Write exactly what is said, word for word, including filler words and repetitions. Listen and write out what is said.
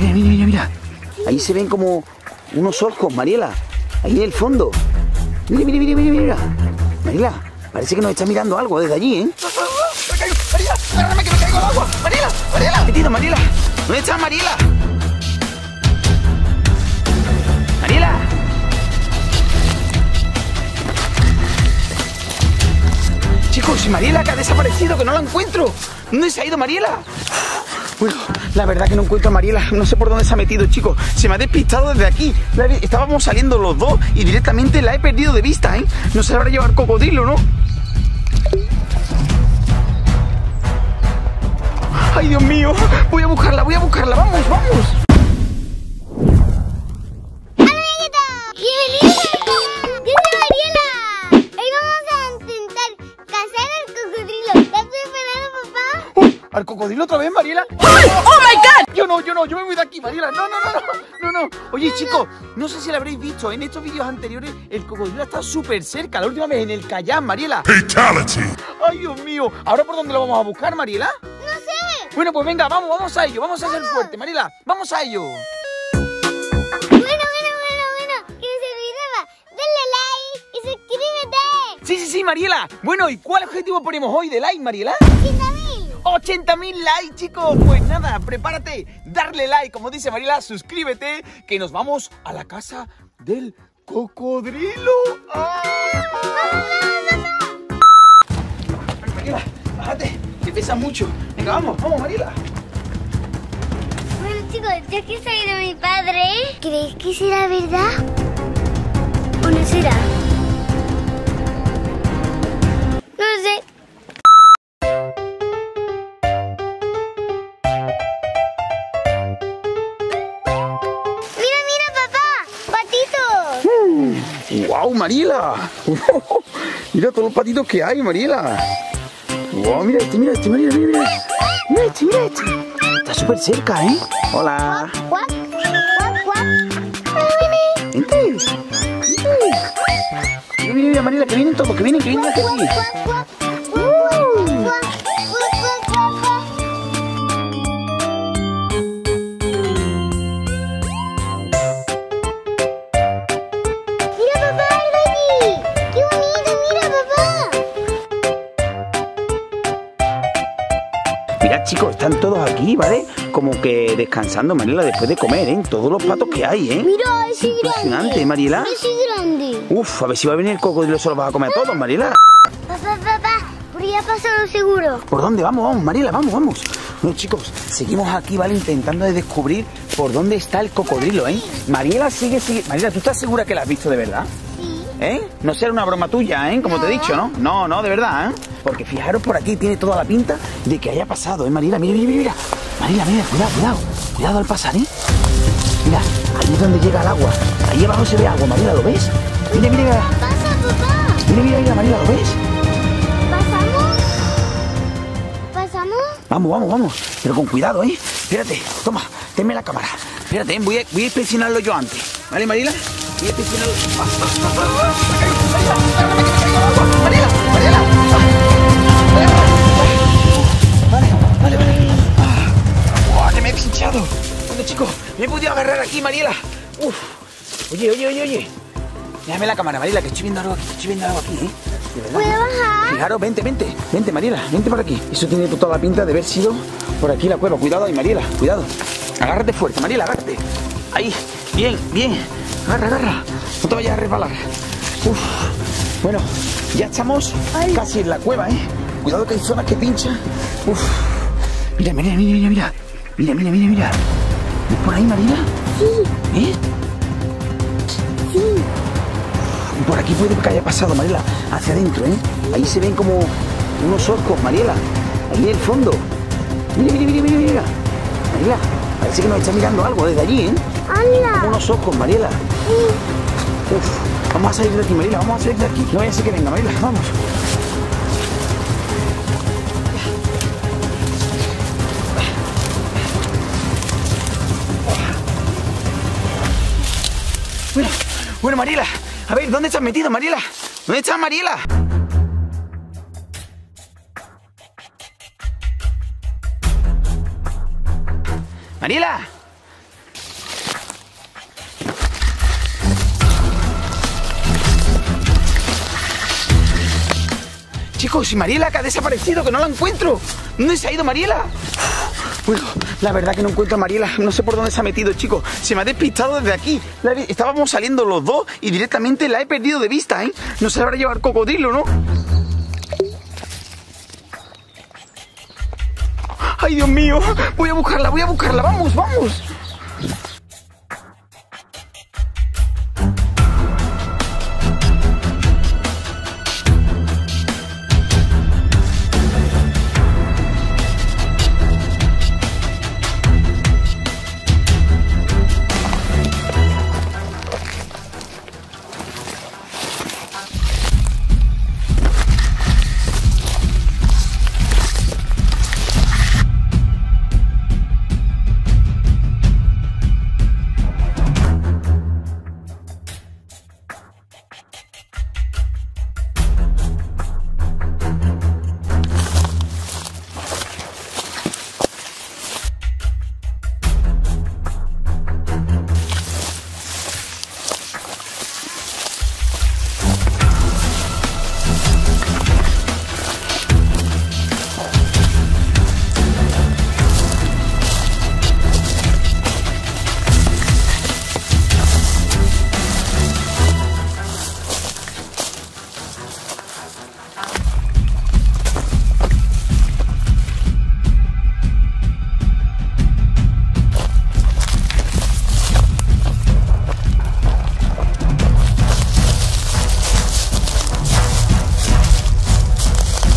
mira, mira, mira, mira. Ahí se ven como unos ojos, Mariela. Ahí en el fondo. Mira, mira, mira, mira, mira. Mariela, parece que nos está mirando algo desde allí, ¿eh? ¡Me caigo! ¡Mariela! ¡Agárrame que me caigo al agua! ¡Mariela! ¡Mariela! ¡Metido, Mariela! ¿Dónde está Mariela? ¡Mariela! Chicos, Mariela, que ha desaparecido, que no la encuentro. ¿Dónde se ha ido Mariela? Bueno, la verdad que no encuentro a Mariela. No sé por dónde se ha metido, chicos. Se me ha despistado desde aquí. Estábamos saliendo los dos y directamente la he perdido de vista, ¿eh? No se la habrá llevado el cocodrilo, ¿no? ¡Ay, Dios mío! Voy a buscarla, voy a buscarla. ¡Vamos, vamos! ¿Al cocodrilo otra vez, Mariela? ¡Oh, oh my God! Yo no, yo no, yo me voy de aquí, Mariela. No, no, no, no, no, no. Oye, chicos, no sé si lo habréis visto. En estos vídeos anteriores, el cocodrilo está súper cerca. La última vez en el Cayán, Mariela. ¡Fatality! ¡Ay, Dios mío! ¿Ahora por dónde lo vamos a buscar, Mariela? No sé. Bueno, pues venga, vamos, vamos a ello. Vamos a ser fuertes, Mariela. Vamos a ello. Bueno, bueno, bueno, bueno. Que no se olvidaba. Dale like y suscríbete. Sí, sí, sí, Mariela. Bueno, ¿y cuál objetivo ponemos hoy de like, Mariela? ochenta mil likes, chicos. Pues nada, prepárate, darle like, como dice Mariela, suscríbete, que nos vamos a la casa del cocodrilo. ¡Ah! Mariela, bájate, que pesa mucho. Venga, vamos, vamos, Mariela. Bueno, chicos, ya que se ha ido mi padre, ¿creéis que será verdad? ¿O no será? No lo sé. ¡Wow, Mariela! Mira todos los patitos que hay, Mariela. ¡Wow, mira este, mira este, Mariela, mira, mira! ¡Mira este, mira este! Está súper cerca, ¿eh? ¡Hola! ¡Guap, guap, guap! ¡Vente! ¡Vente! Mira, mira, mira, Mariela, que vienen todos, que vienen, que vienen hacia aquí. Mirad, chicos, están todos aquí, ¿vale? Como que descansando, Mariela, después de comer, ¿eh? Todos los patos que hay, ¿eh? Mira, ese grande. Impresionante, Mariela. Ese grande. Uf, a ver si va a venir el cocodrilo, se los vas a comer a todos, Mariela. Papá, papá, por ahí ha pasado seguro. ¿Por dónde? Vamos, vamos, Mariela, vamos, vamos. Bueno, chicos, seguimos aquí, ¿vale? Intentando de descubrir por dónde está el cocodrilo, ¿eh? Mariela sigue, sigue... Mariela, ¿tú estás segura que la has visto de verdad? Sí. ¿Eh? No será una broma tuya, ¿eh? Como no. te he dicho, ¿no? No, no, de verdad, ¿eh? Porque fijaros por aquí, tiene toda la pinta de que haya pasado, ¿eh, Mariela? Mira, mira, mira. Mariela, mira, cuidado, cuidado. Cuidado al pasar, ¿eh? Mira, ahí es donde llega el agua. Ahí abajo se ve agua, Mariela, ¿lo ves? Mira, mira, mira. Pasa, papá. Mira, mira, mira, Mariela, ¿lo ves? ¿Pasamos? ¿Pasamos? Vamos, vamos, vamos. Pero con cuidado, ¿eh? Espérate, toma, tenme la cámara. Espérate, ¿eh? voy, a, voy a inspeccionarlo yo antes. ¿Vale, Mariela? Voy a inspeccionarlo. ¡Mariela! ¡Mariela! Vale, vale, vale. ¡Oh, que me he pinchado! Bueno, chicos, me he podido agarrar aquí, Mariela. Uf. Oye, oye, oye, oye. Déjame la cámara, Mariela, que estoy viendo algo aquí. Estoy viendo algo aquí, ¿eh? De verdad. ¿Puedo bajar? Fijaros, vente, vente. Vente, Mariela, vente por aquí. Eso tiene toda la pinta de haber sido por aquí la cueva. Cuidado ahí, Mariela, cuidado. Agárrate fuerte, Mariela, agárrate. Ahí, bien, bien. Agarra, agarra. No te vayas a resbalar. Uf. Bueno, ya estamos Ay. casi en la cueva, ¿eh? Cuidado que hay zonas que pinchan. Uf. Mira, mira, mira, mira, mira. Mira, mira, mira, mira. ¿Ves por ahí, Mariela? Sí. ¿Eh? Sí. Y por aquí puede que haya pasado, Mariela, hacia adentro, ¿eh? Ahí se ven como unos orcos, Mariela. Ahí en el fondo. Mira, mira, mira, mira, mira. Mariela, parece que nos está mirando algo desde allí, ¿eh? ¡Hala! Como unos ojos, Mariela. Sí. Uf, vamos a salir de aquí, Mariela, vamos a salir de aquí. No vaya a ser que venga, Mariela, vamos. Bueno, bueno, Mariela, a ver, ¿dónde estás metido, Mariela? ¿Dónde estás, Mariela? Mariela, Chicos, y Mariela, que ha desaparecido, que no la encuentro. ¿Dónde se ha ido Mariela? Bueno, la verdad que no encuentro a Mariela. No sé por dónde se ha metido, chicos. Se me ha despistado desde aquí. La he... Estábamos saliendo los dos y directamente la he perdido de vista, ¿eh? No se la habrá llevado el cocodrilo, ¿no? ¡Ay, Dios mío! Voy a buscarla, voy a buscarla. ¡Vamos, vamos!